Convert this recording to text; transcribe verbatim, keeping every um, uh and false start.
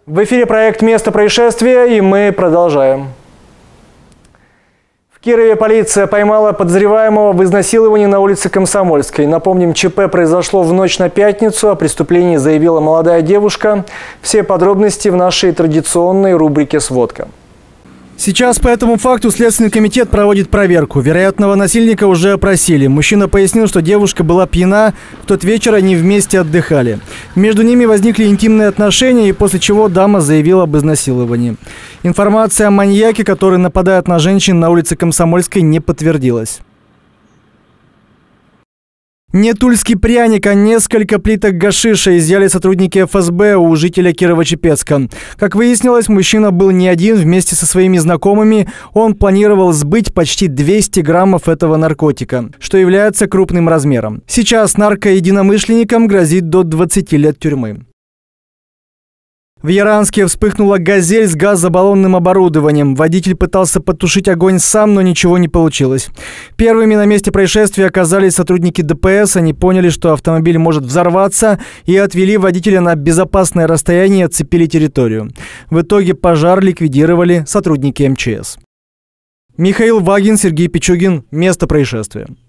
В эфире проект «Место происшествия», и мы продолжаем. В Кирове полиция поймала подозреваемого в изнасиловании на улице Комсомольской. Напомним, ЧП произошло в ночь на пятницу. О преступлении заявила молодая девушка. Все подробности в нашей традиционной рубрике «Сводка». Сейчас по этому факту Следственный комитет проводит проверку. Вероятного насильника уже опросили. Мужчина пояснил, что девушка была пьяна. В тот вечер они вместе отдыхали. Между ними возникли интимные отношения, и после чего дама заявила об изнасиловании. Информация о маньяке, который нападает на женщин на улице Комсомольской, не подтвердилась. Не тульский пряник, а несколько плиток гашиша изъяли сотрудники эф эс бэ у жителя Кирово-Чепецка. Как выяснилось, мужчина был не один. Вместе со своими знакомыми он планировал сбыть почти двести граммов этого наркотика, что является крупным размером. Сейчас наркоединомышленникам грозит до двадцати лет тюрьмы. В Яранске вспыхнула «Газель» с газобаллонным оборудованием. Водитель пытался потушить огонь сам, но ничего не получилось. Первыми на месте происшествия оказались сотрудники дэ пэ эс. Они поняли, что автомобиль может взорваться, и отвели водителя на безопасное расстояние и оцепили территорию. В итоге пожар ликвидировали сотрудники эм че эс. Михаил Вагин, Сергей Пичугин. Место происшествия.